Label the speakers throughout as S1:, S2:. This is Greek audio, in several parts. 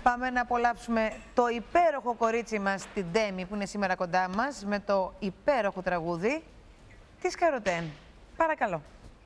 S1: Πάμε να απολαύσουμε το υπέροχο κορίτσι μας, την Ντέμι, που είναι σήμερα κοντά μας, με το υπέροχο τραγούδι της Καροτέν. Παρακαλώ.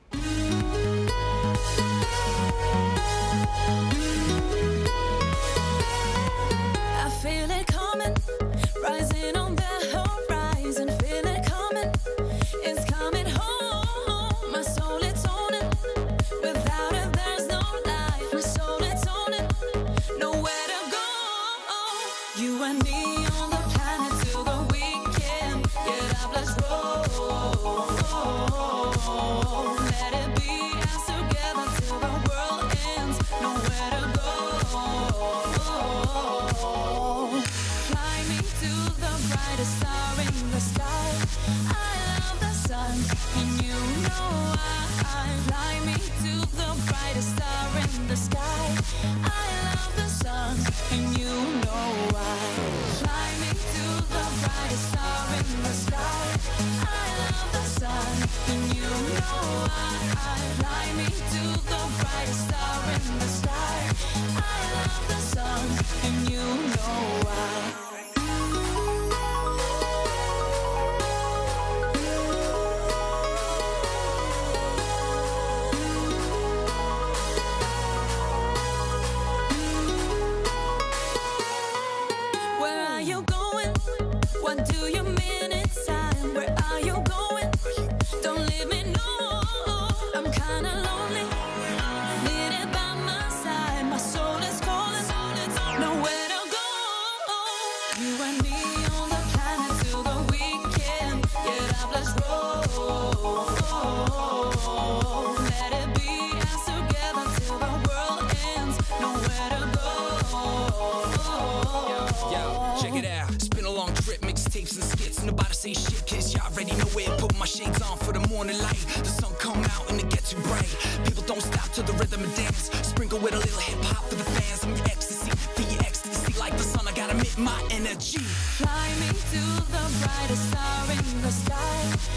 S2: Say shit, cause y'all already know it. Put my shades on for the morning light. The sun come out and it gets too bright. People don't stop to the rhythm and dance. Sprinkle with a little hip hop for the fans. I'm your ecstasy, for your ecstasy. Like the sun, I gotta emit my energy.
S3: Fly me to the brightest star in the sky.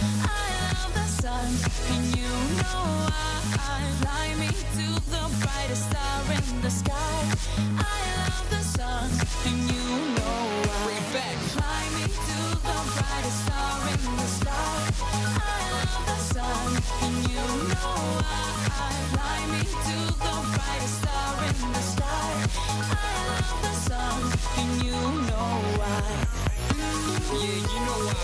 S3: I love the sun, and you know I fly me to the brightest star in the sky. I love the sun, and you know why.
S2: Bring it back.
S3: Fly me to the brightest star in the sky. I love the sun, and you know I fly me to the brightest star in the sky. I love the sun, and you know why.
S2: Yeah, you know why.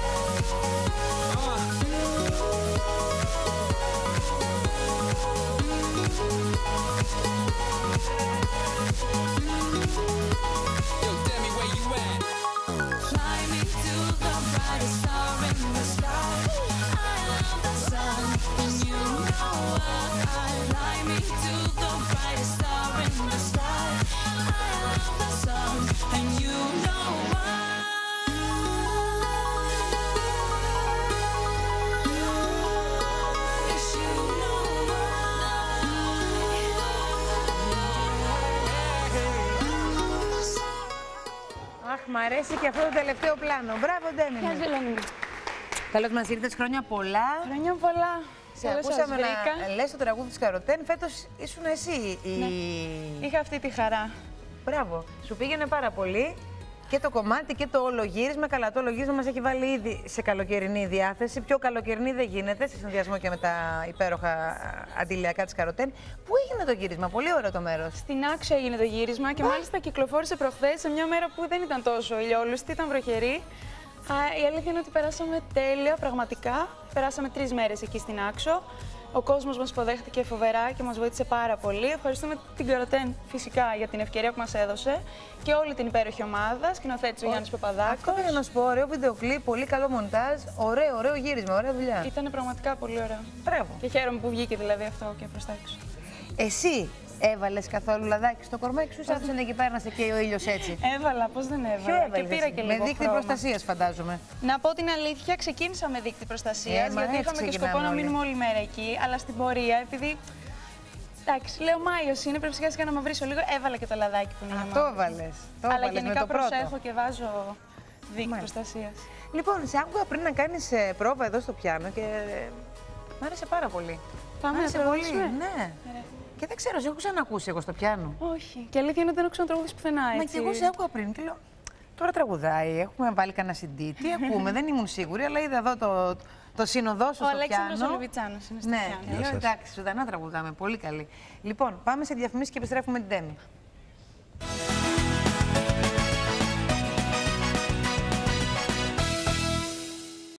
S2: Yo, Demi, where you at?
S3: Fly me to the brightest star in the sky. I love the sun, and you know I fly me to the brightest star in the sky. I love the sun, and you know why. Yes, you know
S1: Αχ, μ' αρέσει και αυτό το τελευταίο πλάνο. Μπράβο, Ντέμι.
S4: Γεια Ζελένη.
S1: Καλώς μας ήρθες, χρόνια πολλά.
S4: Χρόνια πολλά.
S1: Σε
S4: Καλώς σας
S1: ακούσαμε
S4: βρήκα.
S1: να λες το τραγούδι της Καροτέν. Φέτος ήσουν εσύ η...
S4: Είχα αυτή τη χαρά.
S1: Μπράβο. Σου πήγαινε πάρα πολύ. Και το κομμάτι και το όλο γύρισμα. Καλά, το όλο γύρισμα μας έχει βάλει ήδη σε καλοκαιρινή διάθεση. Πιο καλοκαιρινή δεν γίνεται, σε συνδυασμό και με τα υπέροχα αντιλιακά της Καροτέν. Πού έγινε το γύρισμα, πολύ ωραίο το μέρος.
S4: Στην Άξο έγινε το γύρισμα και μάλιστα κυκλοφόρησε προχθές σε μια μέρα που δεν ήταν τόσο ηλιόλουστη, ήταν βροχερή. Η αλήθεια είναι ότι περάσαμε τέλεια, πραγματικά. Περάσαμε 3 μέρες εκεί στην Άξο. Ο κόσμος μας υποδέχτηκε φοβερά και μας βοήθησε πάρα πολύ. Ευχαριστούμε την Καροτέν φυσικά για την ευκαιρία που μας έδωσε και όλη την υπέροχη ομάδα, σκηνοθέτης ο Γιάννης Παπαδάκος.
S1: Αυτό πήγα να σου πω, ωραίο βίντεο κλιπ, πολύ καλό μοντάζ, ωραίο γύρισμα, ωραία δουλειά.
S4: Ήταν πραγματικά πολύ ωραίο.
S1: Μπράβο.
S4: Και χαίρομαι που βγήκε δηλαδή αυτό και προς τα έξω.
S1: Εσύ έβαλες καθόλου λαδάκι στο κορμάκι σου ή άφησαν εκεί πέρα να σε καίει ο ήλιος έτσι?
S4: Έβαλα, πώς δεν έβαλα.
S1: Ποιο έβαλες
S4: Και πήρα
S1: εσύ?
S4: και
S1: Με
S4: λίγο
S1: δίκτυ
S4: χρώμα.
S1: προστασίας φαντάζομαι.
S4: Να πω την αλήθεια, ξεκίνησα με δίκτυ προστασίας,
S1: μα
S4: γιατί
S1: έτσι
S4: είχαμε και
S1: ξεκινάμε
S4: σκοπό να
S1: όλοι.
S4: μείνουμε όλη μέρα εκεί. Αλλά στην πορεία, επειδή. Εντάξει, λέω Μάιος είναι, πρέπει σιγά σιγά να με βρίσω λίγο. Έβαλα και το λαδάκι που είναι.
S1: Α,
S4: για
S1: το
S4: μάτι.
S1: έβαλες. Το
S4: Αλλά
S1: έβαλες με
S4: γενικά
S1: το πρώτο.
S4: προσέχω και βάζω δίκτυ
S1: Μάλιστα.
S4: προστασίας.
S1: Λοιπόν, σε άκουγα πριν να κάνεις πρόβα εδώ στο πιάνο και μ' άρεσε πάρα πολύ.
S4: Πάμε
S1: Μ'
S4: να
S1: άρεσε
S4: το
S1: πολύ.
S4: ρωτήσουμε.
S1: Ναι.
S4: Ωραία.
S1: Και δεν ξέρω, σε έχω ξανακούσει εγώ στο πιάνο.
S4: Όχι. Και αλήθεια είναι ότι δεν έχω ξανατραγουδήσει πουθενά, έτσι.
S1: Μα και εγώ σε άκουγα πριν και λέω. Τώρα τραγουδάει, έχουμε βάλει κανένα CD. Τι ακούμε, δεν ήμουν σίγουρη, αλλά είδα εδώ το σύνοδό σου στο πιάνο.
S4: Ο Αλέξανδρος Ολιβιτσάνος είναι στο
S1: ναι,
S4: πιάνο.
S1: λέω εντάξει, ζωντανά τραγουδάμε. Πολύ καλή. Λοιπόν, πάμε σε διαφημίσεις και επιστρέφουμε την Τέμη.